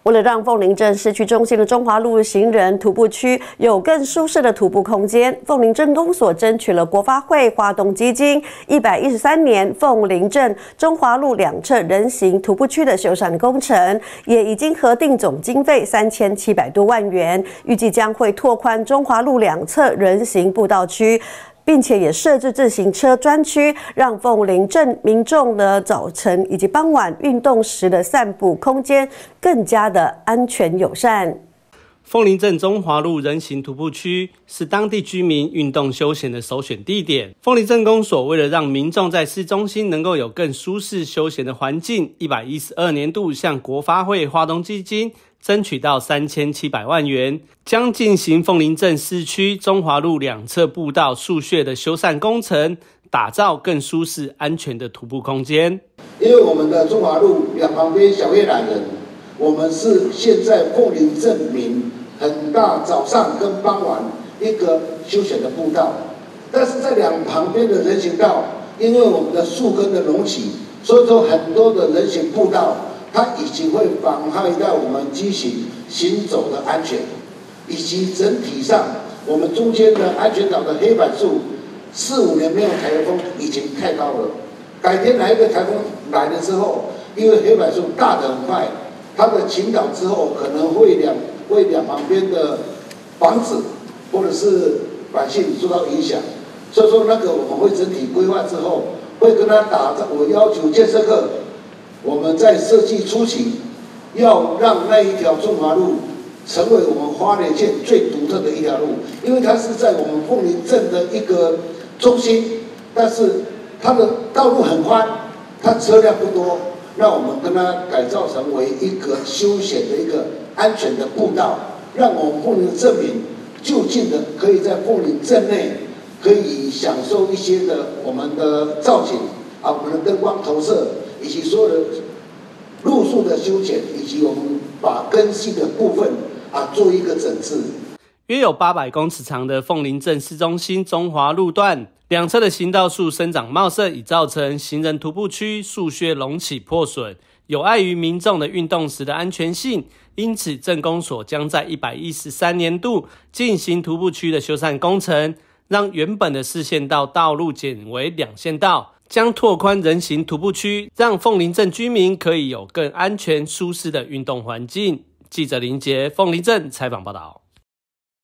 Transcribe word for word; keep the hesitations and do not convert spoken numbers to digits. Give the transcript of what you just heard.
为了让凤林镇市区中心的中华路行人徒步区有更舒适的徒步空间，凤林镇公所争取了国发会花东基金一百一十三年凤林镇中华路两侧人行徒步区的修缮工程，也已经核定总经费三千七百多万元，预计将会拓宽中华路两侧人行步道区。 并且也设置自行车专区，让凤林镇民众的早晨以及傍晚运动时的散步空间更加的安全友善。 凤林镇中华路人行徒步区是当地居民运动休闲的首选地点。凤林镇公所为了让民众在市中心能够有更舒适休闲的环境，一百一十二年度向国发会花东基金 争取到三千七百万元，将进行凤林镇市区中华路两侧步道树穴的修缮工程，打造更舒适安全的徒步空间。 因为我们的中华路两旁边小叶榄仁，我们是现在凤林镇民很大早上跟傍晚一个休闲的步道，但是在两旁边的人行道，因为我们的树根的隆起，所以说很多的人行步道 它已经会妨害到我们机行行走的安全，以及整体上我们中间的安全岛的黑板树，四五年没有台风，已经太高了。改天来一个台风来了之后，因为黑板树大得很快，它的倾倒之后可能会两会两旁边的房子或者是百姓受到影响，所以说那个我们会整体规划之后，会跟他打造。我要求建设课 我们在设计初期，要让那一条中华路成为我们花莲县最独特的一条路，因为它是在我们凤林镇的一个中心，但是它的道路很宽，它车辆不多，那我们跟它改造成为一个休闲的一个安全的步道，让我们凤林镇民就近的可以在凤林镇内可以享受一些的我们的造景啊，我们的灯光投射， 以及所有的路树的修剪，以及我们把根系的部分啊做一个整治。 约有八百公尺长的凤林镇市中心中华路段，两侧的行道树生长茂盛，已造成行人徒步区树穴隆起破损，有碍于民众的运动时的安全性。因此，镇公所将在一百一十三年度进行徒步区的修缮工程，让原本的四线道道路减为两线道。 将拓宽人行徒步区，让凤林镇居民可以有更安全舒适的运动环境。记者林杰，凤林镇采访报道。